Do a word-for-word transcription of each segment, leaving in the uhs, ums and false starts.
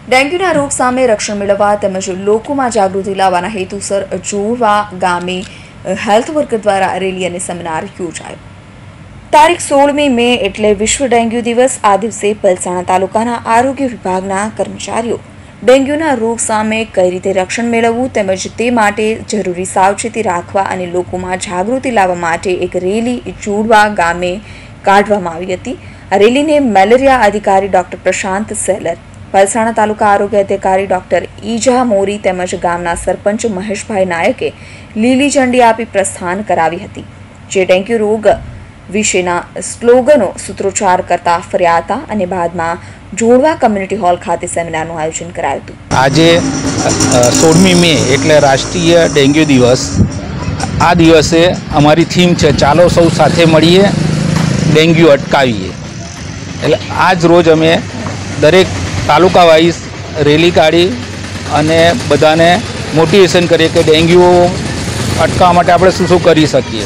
ડેન્ગ્યુના રોગ સામે રક્ષણ મેળવવા તેમજ લોકોમાં જાગૃતિ લાવવાના હેતુસર જોડવા ગામે હેલ્થ વર્કર દ્વારા રેલી અને સેમિનાર યોજાયો. તારીખ સોળમી મે એટલે વિશ્વ ડેન્ગ્યુ દિવસ. આ દિવસે પલસાણા તાલુકાના આરોગ્ય વિભાગના કર્મચારીઓ ડેન્ગ્યુના રોગ સામે કઈ રીતે રક્ષણ મેળવવું તેમજ તે માટે જરૂરી સાવચેતી રાખવા અને લોકોમાં જાગૃતિ લાવવા માટે એક રેલી જોડવા ગામે કાઢવામાં આવી હતી. આ રેલીને મેલેરિયા અધિકારી ડોક્ટર પ્રશાંત સેલર, પલસાણા તાલુકા આરોગ્ય અધિકારી ડોક્ટર ઈજા મોરી તેમજ ગામના સરપંચ મહેશભાઈ નાયકે લીલી ઝંડી આપી પ્રસ્થાન કરાવી હતી, જે ડેન્ગ્યુ રોગ વિશેના સ્લોગનો સૂત્રોચ્ચાર કરતા ફર્યા હતા અને બાદમાં જોડવા કમ્યુનિટી હોલ ખાતે સેમિનારનું આયોજન કરાયું હતું. આજે સોળમી મે એટલે રાષ્ટ્રીય ડેન્ગ્યુ દિવસ. આ દિવસે અમારી થીમ છે ચાલો સૌ સાથે મળીએ ડેન્ગ્યુ અટકાવીએ. એટલે આજ રોજ અમે દરેક તાલુકા વાઇઝ રેલી કાઢી અને બધાને મોટિવેશન કરીએ કે ડેન્ગ્યુ અટકાવવા માટે આપણે શું શું કરી શકીએ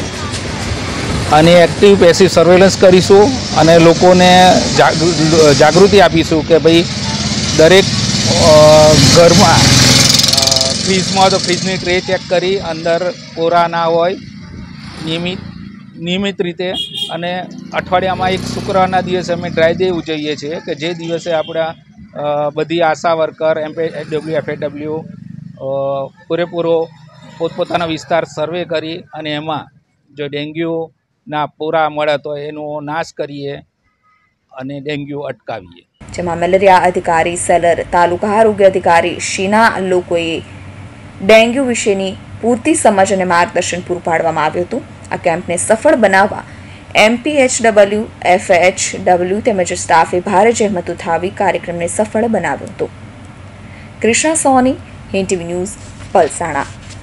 અને એક્ટિવ પેસિવ સર્વેલન્સ કરીશું અને લોકોને જાગૃતિ આપીશું કે ભાઈ દરેક ઘરમાં ફ્રીજમાં તો ફ્રીજની ટ્રે ચેક કરી અંદર કોરા ના હોય નિયમિત નિયમિત રીતે. અને અઠવાડિયામાં એક શુક્રવારના દિવસે અમે ડ્રાય ડે ઉજવીએ છીએ કે જે દિવસે આપણા બધી ASHA worker M W F A W પૂરેપૂરો પોતપોતાના વિસ્તાર સર્વે કરી અને એમાં જો ડેન્ગ્યુના પૂરા મળે તો એનો નાશ કરીએ અને ડેન્ગ્યુ અટકાવીએ. જેમાં મેલેરિયા અધિકારી સેલર, તાલુકા આરોગ્ય અધિકારી શીના લોકોએ ડેન્ગ્યુ વિશેની પૂરતી સમજ અને માર્ગદર્શન પૂરું પાડવામાં આવ્યું હતું. આ કેમ્પને સફળ બનાવવા M P H W, F H W તેમજ સ્ટાફે ભારે જહેમત ઉઠાવી કાર્યક્રમને સફળ બનાવ્યો હતો. Krishna Soni, Hind TV news, Palsana.